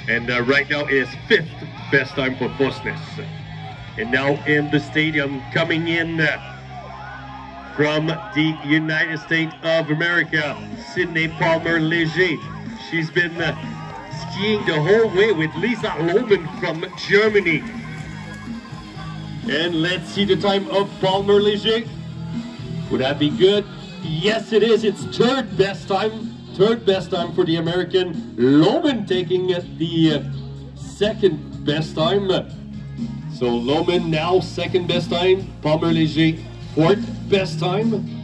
And right now is 5th best time for Fosnes. And now in the stadium, coming in from the United States of America, Sidney Palmer-Léger. She's been skiing the whole way with Lisa Lohmann from Germany. And let's see the time of Palmer-Léger. Would that be good? Yes, it is. It's third best time. Third best time for the American. Lohmann taking the second best time. So Lohmann now second best time. Palmer-Léger fourth best time.